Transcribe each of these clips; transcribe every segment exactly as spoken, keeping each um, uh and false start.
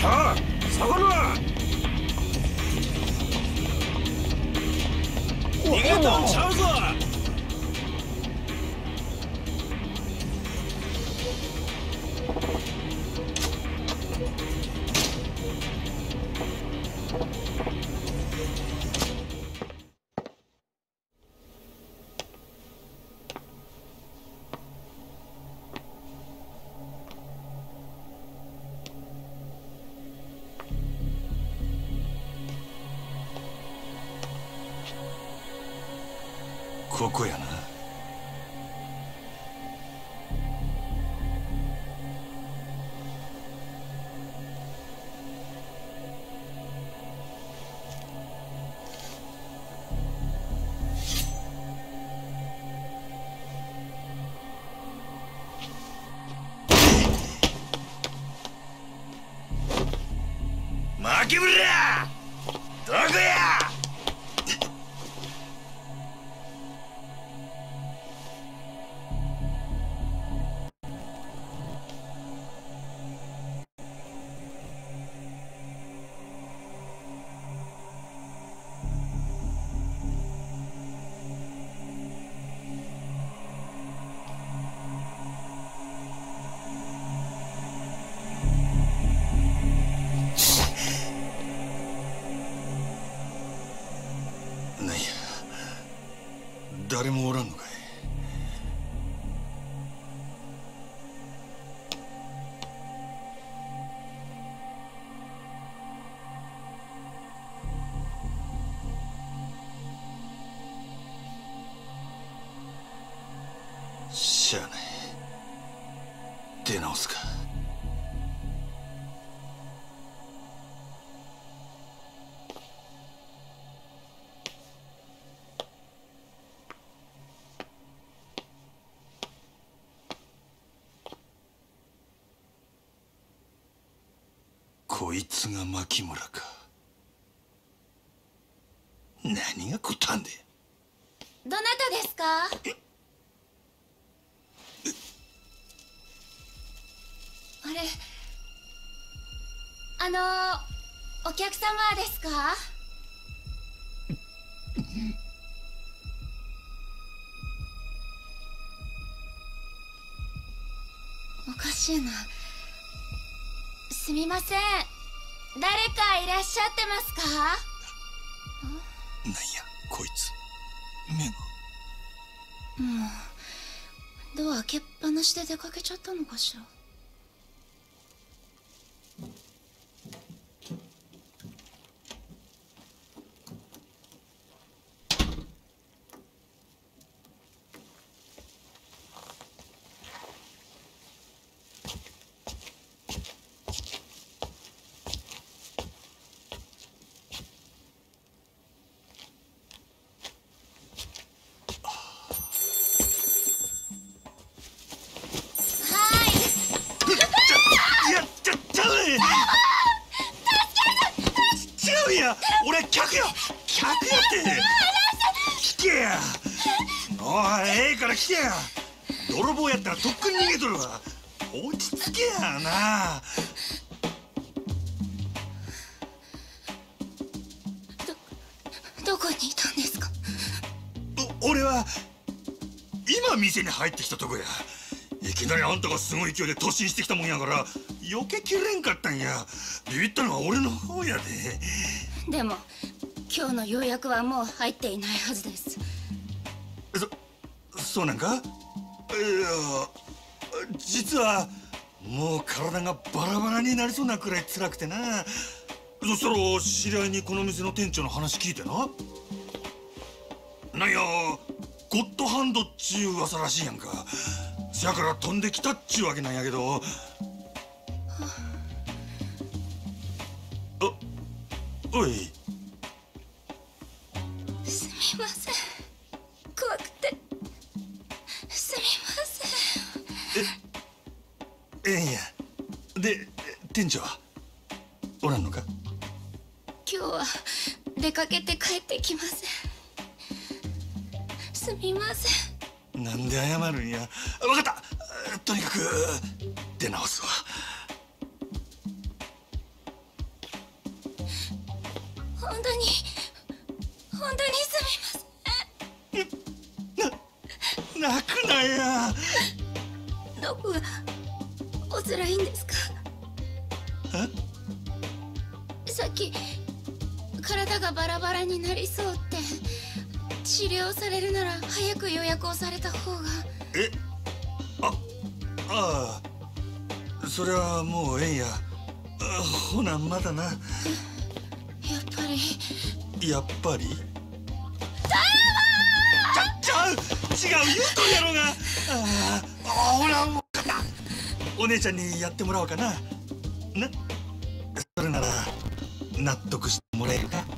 さあ下がるな。逃げとんちゃうぞ。ここやな。牧村どこや。誰もおらんのかい。しゃあない、出直すか。こいつが牧村か。何がこったんで。 どなたですか。あれ、あのお客様ですか。おかしいな。すみません、誰かいらっしゃってますか。 なんやこいつ、目が。 もうドア開けっぱなしで出かけちゃったのかしら。 俺客や客やって聞けや。おい、ええから聞けや。泥棒やったらとっくに逃げとるわ。落ち着けやな。 どどこにいたんですか。 俺は今店に入ってきたとこや。いきなりあんたがすごい勢いで突進してきたもんやから避けきれんかったんや。ビビったのは俺の方やで。 でも今日の予約はもう入っていないはずです。 そ、そうなんか。いや、実はもう体がバラバラになりそうなくらい辛くてな。そしたら知り合いにこの店の店長の話聞いてな。なんやゴッドハンドっちゅう噂らしいやんか。せやから飛んできたっちゅうわけなんやけど。あ、おい。 すみません、怖くて。すみません。 え、ええんや。で、店長はおらんのか。 今日は出かけて帰ってきません。すみません。なんで謝るんや。分かった、とにかく出直すわ。 本当に本当にすみません。な泣くなや。 どこがおつらいんですか？ え？ さっき体がバラバラになりそうって治療されるなら早く予約をされた方が。 え、あ、ああ、それはもうええんや。ほなまだな。やっぱりやっぱりタヤマーちゃ、ちゃう違う言うとんやろうが。ああ、ほらもうお姉ちゃんにやってもらおうかな。な、それなら納得してもらえるか？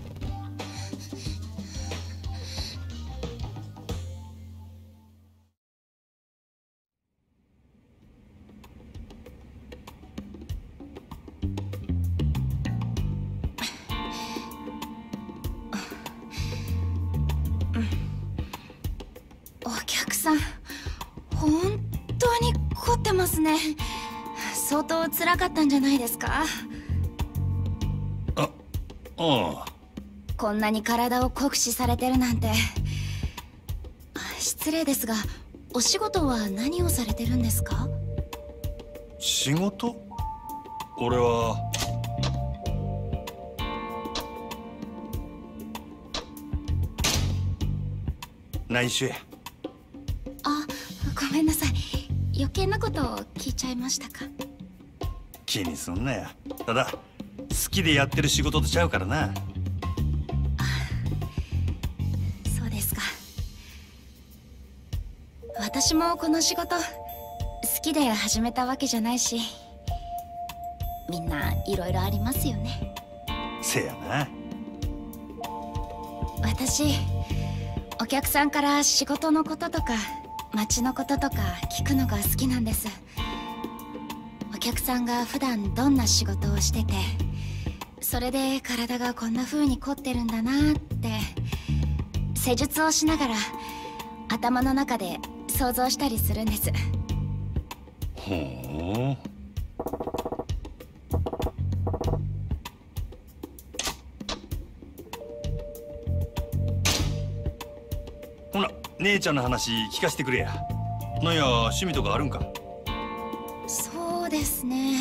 お客さん、本当に凝ってますね。相当辛かったんじゃないですか？ あ、ああ。 こんなに体を酷使されてるなんて。失礼ですが、お仕事は何をされてるんですか？ 仕事？俺は内緒や。 あ、ごめんなさい。余計なことを聞いちゃいましたか？ 気にすんなや。ただ好きでやってる仕事とちゃうからな。あ、 そうですか。私もこの仕事好きで始めたわけじゃないし、みんないろいろありますよね。 せやな。 私お客さんから仕事のこととか街のこととか聞くのが好きなんです。お客さんが普段どんな仕事をしてて、それで体がこんな風に凝ってるんだなって施術をしながら頭の中で想像したりするんです。 ほう。ほな、姉ちゃんの話聞かせてくれや。なんや趣味とかあるんか？ そうですね、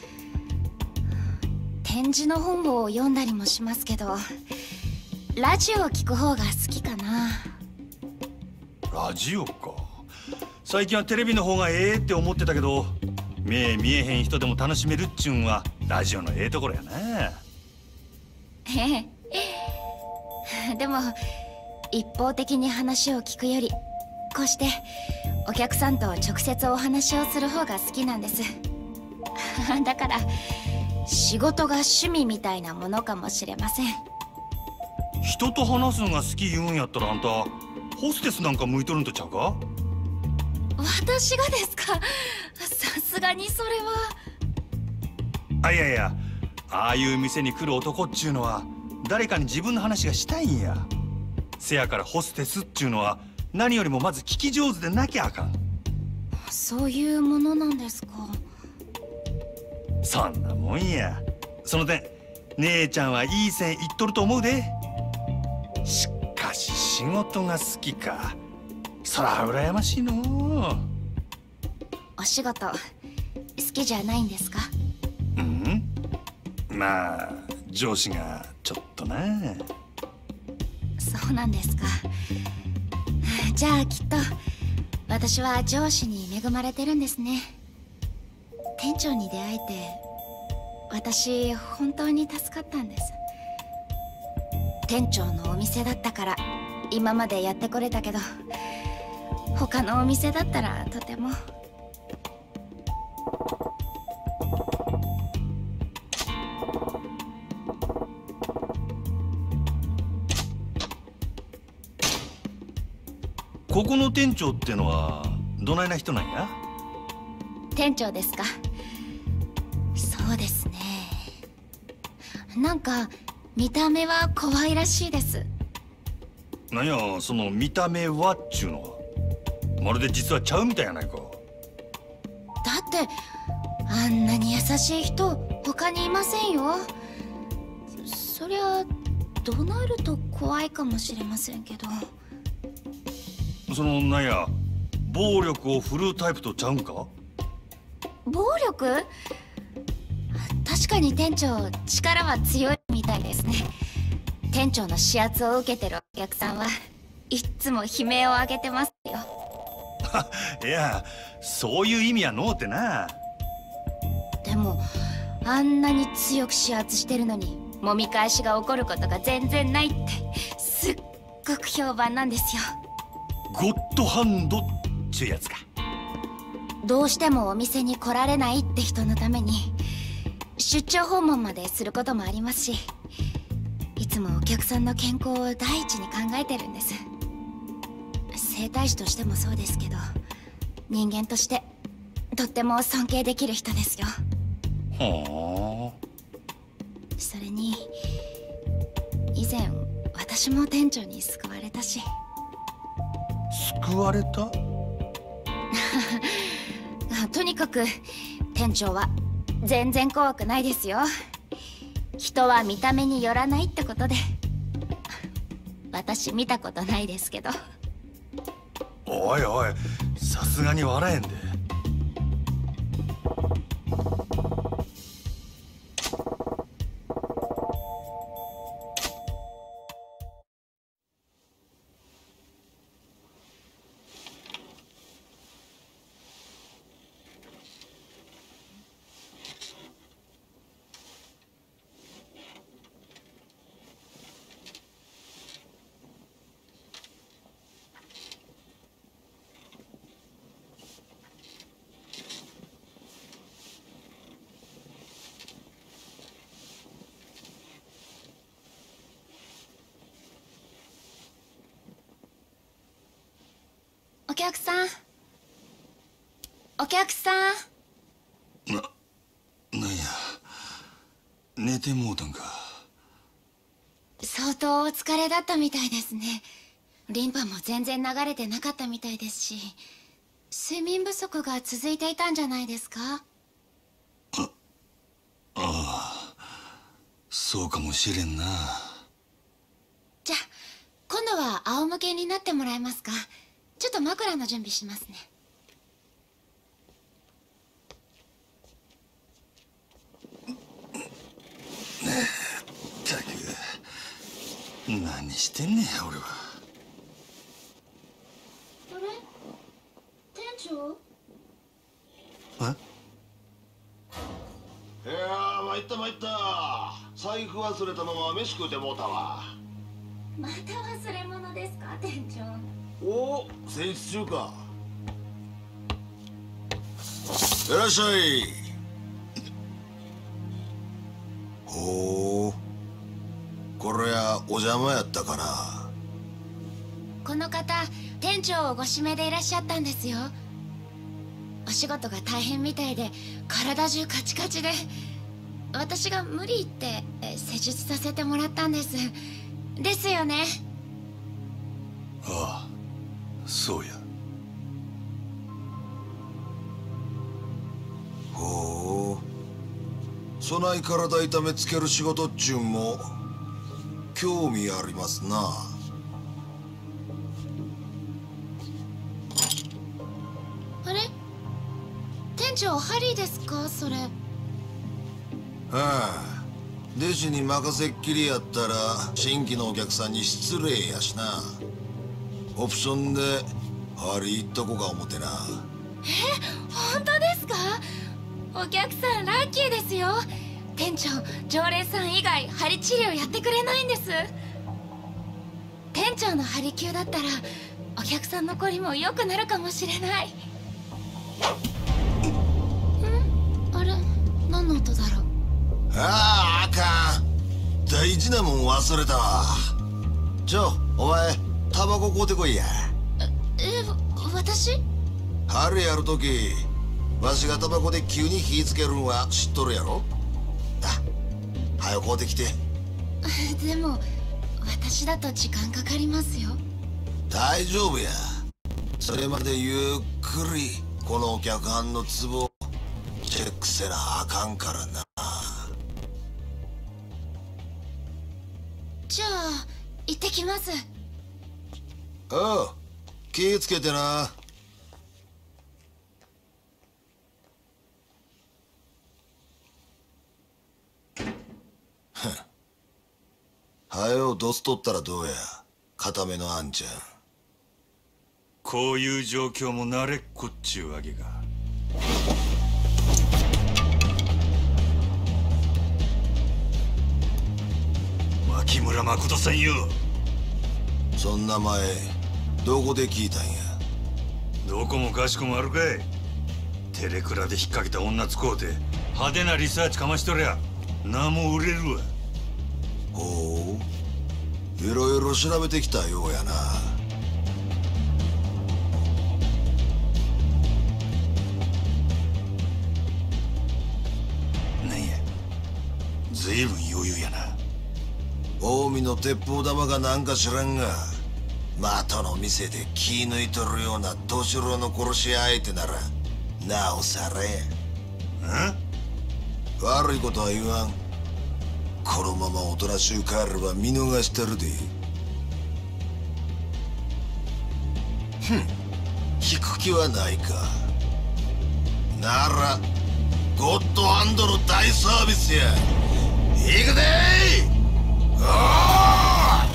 展示の本を読んだりもしますけど、ラジオを聞く方が好きかな。 ラジオか。最近はテレビの方がええって思ってたけど、目見えへん人でも楽しめるっちゅうんはラジオのええところやな。 ええ。でも一方的に話を聞くより、こうしてお客さんと直接お話をする方が好きなんです。だから仕事が趣味みたいなものかもしれません。 人と話すのが好き言うんやったら、あんたホステスなんか向いとるんとちゃうか？ 私がですか？さすがにそれは。 あ、いやいや、ああいう店に来る男っちゅうのは誰かに自分の話がしたいんや。せやからホステスっちゅうのは何よりもまず聞き上手でなきゃあかん。 そういうものなんですか？ そんなもんや。その点姉ちゃんはいい線いっとると思うで。しかし仕事が好きか。そら羨ましいの。 お仕事好きじゃないんですか？ うん、まあ上司がちょっとな。 そうなんですか。じゃあきっと私は上司に恵まれてるんですね。店長に出会えて私本当に助かったんです。店長のお店だったから今までやってこれたけど、他のお店だったらとても。 ここの店長ってのはどないな人なんや？ 店長ですか？そうですね、なんか見た目は可愛らしいです。 なんやその見た目はっちゅうのは。まるで実はちゃうみたいやないか。 だってあんなに優しい人他にいませんよ。そりゃ怒鳴ると怖いかもしれませんけど。 そのなんや暴力を振るうタイプとちゃうんか？ 暴力？確かに店長力は強いみたいですね。店長の指圧を受けてるお客さんはいっつも悲鳴を上げてますよ。 いやそういう意味やのうてな。 でもあんなに強く指圧してるのに揉み返しが起こることが全然ないってすっごく評判なんですよ。 ゴッドハンドっちゅうやつか。 どうしてもお店に来られないって人のために出張訪問まですることもありますし、いつもお客さんの健康を第一に考えてるんです。整体師としてもそうですけど、人間としてとっても尊敬できる人ですよ。 はあ。 それに以前私も店長に救われたし。 救われた？ とにかく店長は全然怖くないですよ。人は見た目によらないってことで。私見たことないですけど。 おいおい、さすがに笑えんで。 お客さん、お客さん。 な、なんや、寝てもうたんか。 相当お疲れだったみたいですね。リンパも全然流れてなかったみたいですし、睡眠不足が続いていたんじゃないですか？ あ、ああ、そうかもしれんな。 じゃあ今度は仰向けになってもらえますか？ちょっと枕の準備しますね。 ったく何してんねん俺は。 あれ？店長？ え？ いやー参った参った。財布忘れたまま飯食うてもうたわ。 また忘れ物ですか店長？ おお、戦術中か。いらっしゃい。ほう、これやお邪魔やったかな。 この方店長をご指名でいらっしゃったんですよ。お仕事が大変みたいで体中カチカチで、私が無理言って施術させてもらったんです。ですよね？ ああ、そうや。 ほう、そない体痛めつける仕事っちゅうんも興味ありますな。 あれ？店長ハリーですかそれ？ ああ、弟子に任せっきりやったら新規のお客さんに失礼やしな。オプションでハリー行っとこか思てな。 え、本当ですか？お客さんラッキーですよ。店長常連さん以外ハリ治療やってくれないんです。店長のハリ級だったらお客さんの懲りも良くなるかもしれない。ん？あれ、何の音だろう？ ああ、あかん。大事なもん忘れたわ。ちょ、お前タバコ買うてこいや。 え、私？ 春やるときわしがタバコで急に火つけるんは知っとるやろ。あ、はよ買うてきて。 でも私だと時間かかりますよ。 大丈夫や。それまでゆっくりこのお客はんのツボチェックせなあかんからな。 じゃあってきます。 ああ、気ぃつけてな。はよドス取ったらどうや、固めのあんちゃん。 こういう状況も慣れっこっちゅうわけか。牧村誠さんよ。 そんな前どこで聞いたんや。 どこもかしこもあるかい。テレクラで引っ掛けた女使うて派手なリサーチかましとりゃ名も売れるわ。 ほう、いろいろ調べてきたようやな。 なんや、ずいぶん余裕やな。 近江の鉄砲玉がなんか知らんが、的の店で気抜いとるような年郎の殺し屋相手ならなおさらや。悪いことは言わん。このままおとなしゅう帰れば見逃してるで。ふん、引く気はないか。ならゴッドハンドの大サービスや。行くでー。おー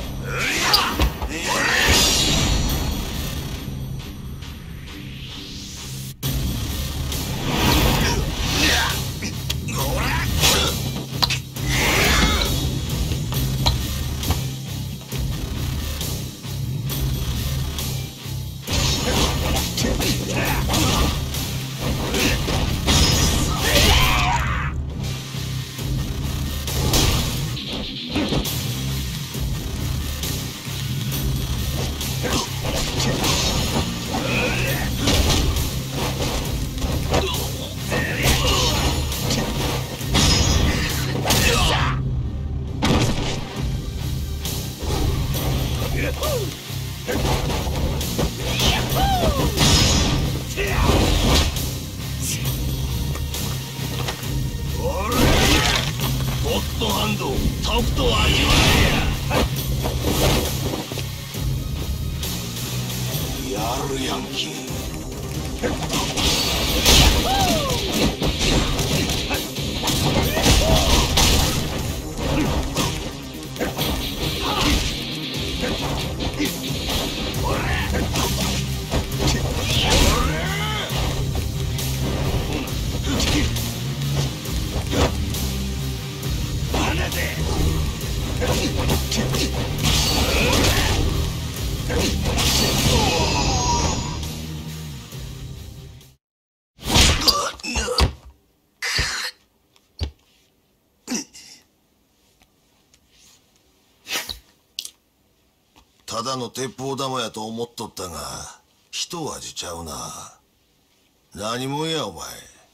ただの鉄砲玉やと思っとったが、一味ちゃうな。何もんやお前。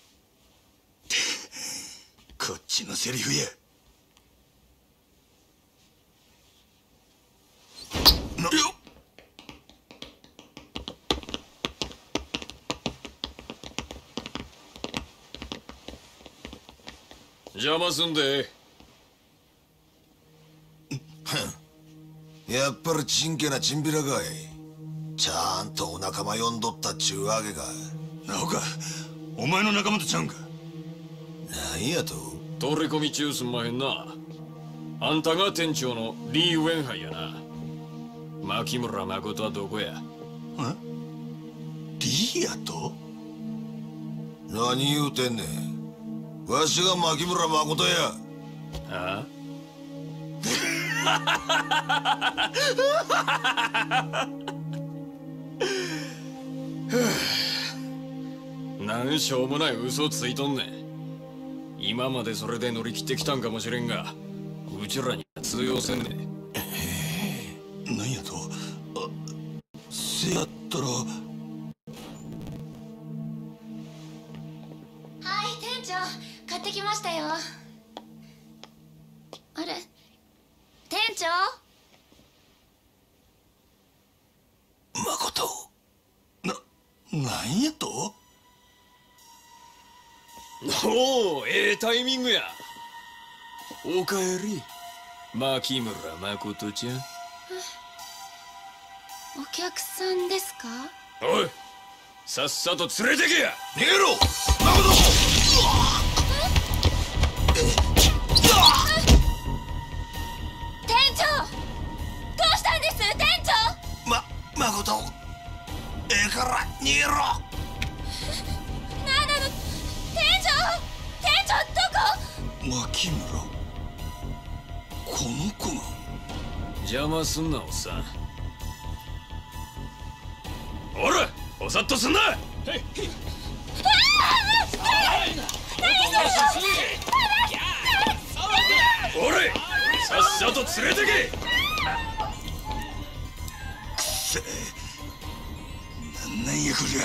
こっちのセリフや。なよっ。 邪魔すんで。 やっぱりちんけなチンピラかい。ちゃんとお仲間呼んどったっちゅうわけか。 なおか、お前の仲間とちゃうんか。 なんやと。 取り込み中すんまへんな。あんたが店長のリー・ウェンハイやな。牧村誠はどこや。 え、リーやと。 何言うてんねん。わしが牧村誠や。 ああなんしょうもない嘘ついとんねん。今までそれで乗り切ってきたんかもしれんが、うちらには通用せんねん。 なんやと。あ、せやったら。 はい、店長買ってきましたよ。あれ、店長。 誠、な、なんやと。 おお、ええタイミングや。おかえり、牧村誠ちゃん。 客さんですか？ おい、さっさと連れてけや。 逃げろ誠。 店長、どうしたんです店長？ ま誠、ええから逃げろ。 なんなの店長、店長どこ？ 牧村、この子が。 邪魔すんなおっさん。おら、おさっとすんな。おれ、さっさと連れてけ。 くせえ、なんなんやこりゃ。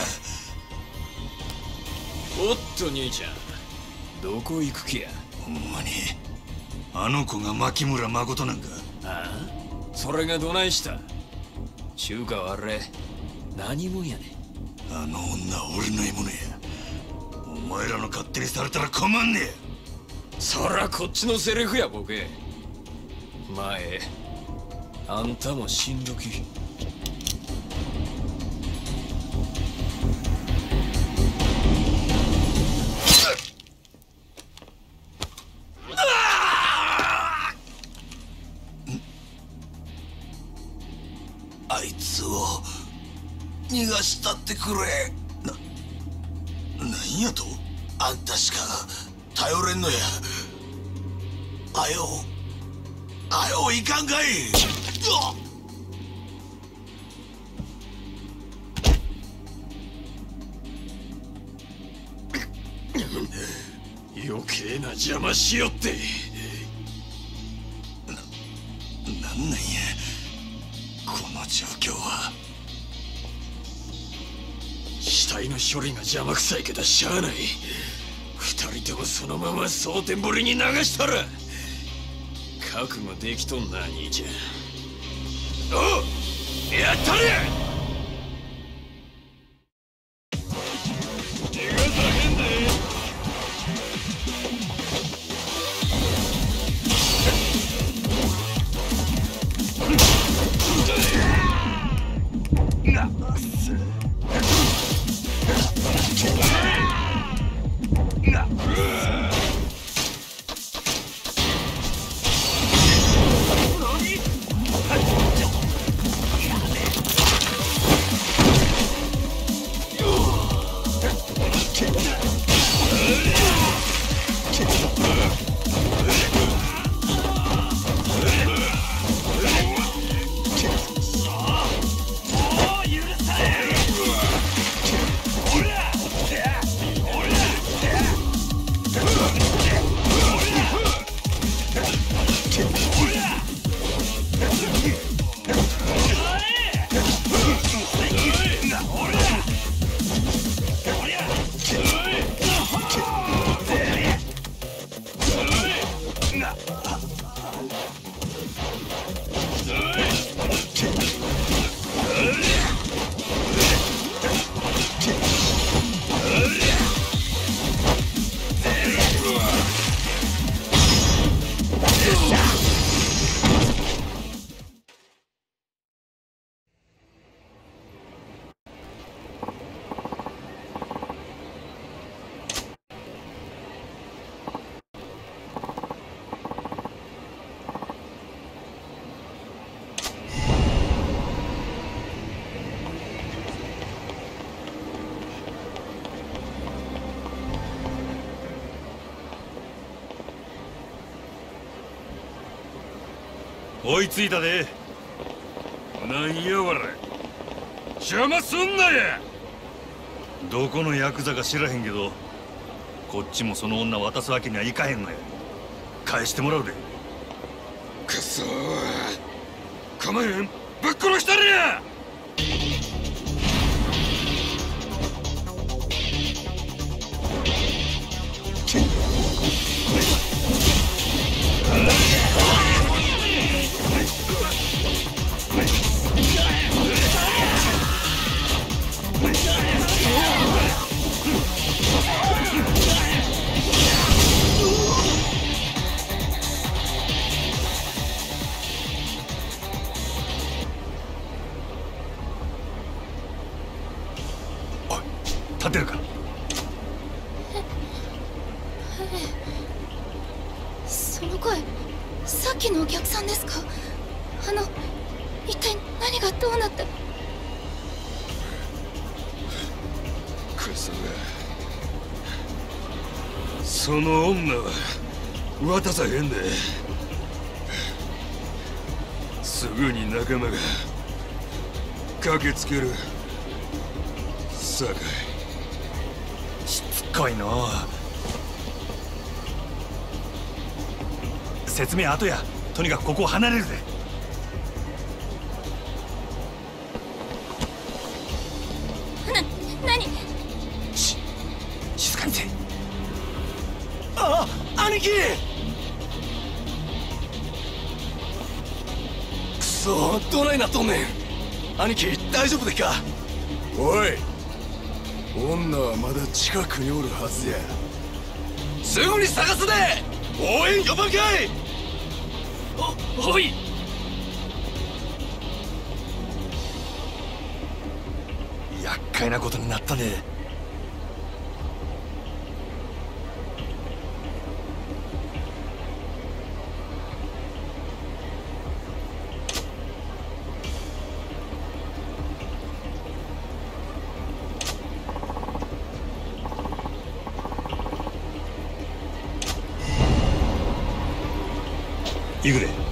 おっと兄ちゃん、どこ行く気や。 ほんまにあの子が牧村誠なんか。 ああ、それがどないした。中華はあれ何もんやねん。 あの女は俺の獲物や。お前らの勝手にされたら困んねえ。 そらこっちのセリフやボケ。前あんたも死んどき。 あいつを逃がしたってくれ。 な、なんやと？ あんたしか頼れんのや。あよあよいかんかい。 余計な邪魔しよって。 な、なんなんやこの状況は。 死体の処理が邪魔くさいけどしゃあない。二人ともそのまま蒼天堀に流したら。覚悟できとんな兄ちゃん。おう、やったれ。 追いついたで。なんやわれ、邪魔すんなや。どこのヤクザか知らへんけど、こっちもその女渡すわけにはいかへんのや。返してもらうで。くそー、構えへん、ぶっ殺したれや。 その声、さっきのお客さんですか？あの、一体何がどうなって。 クソが、その女は渡さへんで。すぐに仲間が駆けつけるさかい。 しつこいの。説明後や。とにかくここを離れるぜ。 な、何？ し静かにせ。ああ、兄貴。 くそ、どないなっとんねん。兄貴、大丈夫でっか？おい、女はまだ近くにおるはずや。すぐに探すで。応援呼ばんかい。お、おい。 厄介なことになったね。行くで。